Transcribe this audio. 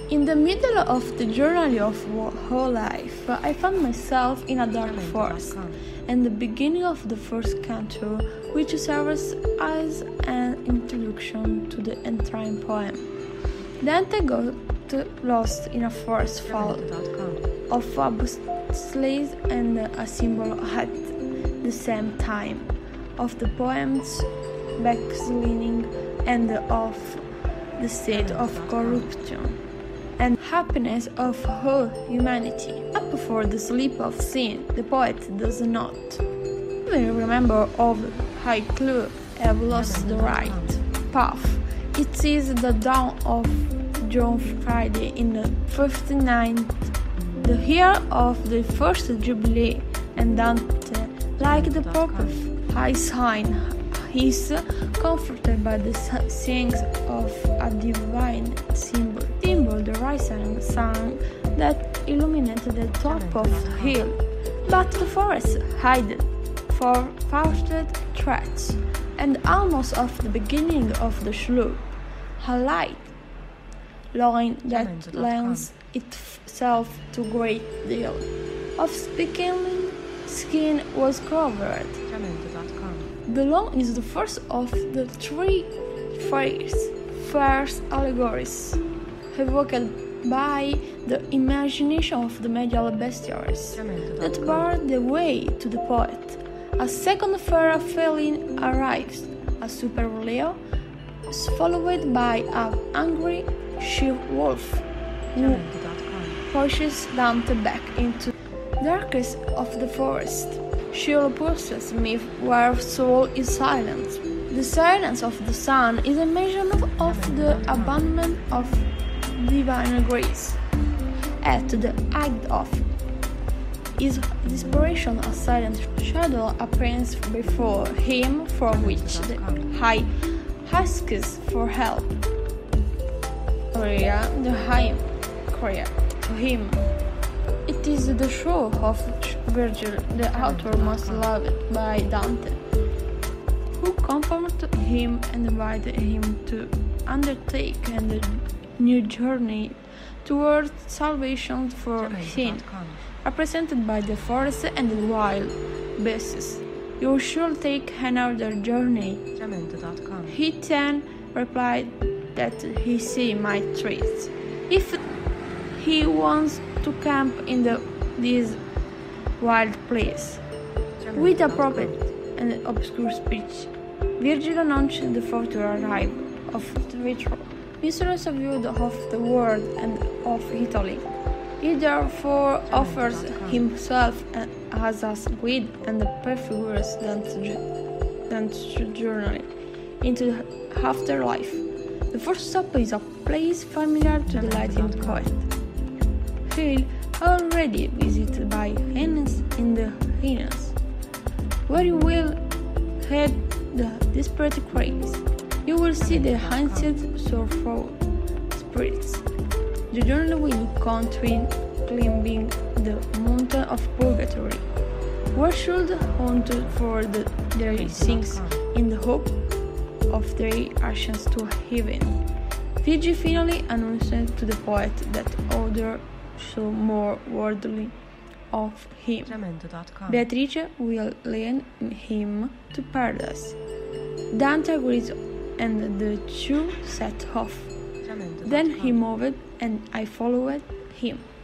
In the middle of the journey of whole life, I found myself in a dark forest, and the beginning of the first canto, which serves as an introduction to the entire poem. Dante got lost in a forest full of obstacles and a symbol at the same time of the poem's backsliding and of the state of corruption and happiness of whole humanity. Up before the sleep of sin, the poet does not even remember of high clue have lost the right path. It is the dawn of John Friday in the 59th, the year of the first Jubilee, and Dante, like the Pope, high sign, is comforted by the sayings of a divine symbol, the rising sun that illuminated the top of the hill. But the forest hid for faulted threats, and almost of the beginning of the slope, a light line that lends itself to great deal of speaking skin was covered. The lawn is the first of the three fierce allegories evoked by the imagination of the medieval bestiaries that barred the way to the poet. A second fair feline arrives, a super Leo, followed by an angry she-wolf who pushes Dante back into the darkness of the forest. She pushes me where soul is silent. The silence of the sun is a measure of the abandonment of divine grace. At the height of his desperation, a silent shadow appears before him, from which the high asks for help. The high cry to him. It is the show of Virgil, the author most loved by Dante, who comforted him and invited him to undertake a new journey towards salvation for sin, represented by the forest and the wild beasts. You should take another journey. He then replied that he see my trees. If he wants to camp in this wild place. With a prophet and obscure speech, Virgil announced the future arrival of Vitro, mistress of you of the world and of Italy. He therefore offers himself as a guide and prefigures Dante's journey into the afterlife. The first stop is a place familiar to the Latin poet. Hill, already visited by Ennis in the Aeneas, where you will head the desperate craze. You will see the ancient sorrowful spirits. The journey will continue climbing the mountain of purgatory, where should haunt for their sins in the hope of their ashes to heaven. Virgil finally announced to the poet that other so more worldly of him. Beatrice will lead him to paradise. Dante agrees and the two set off. Then he moved and I followed him.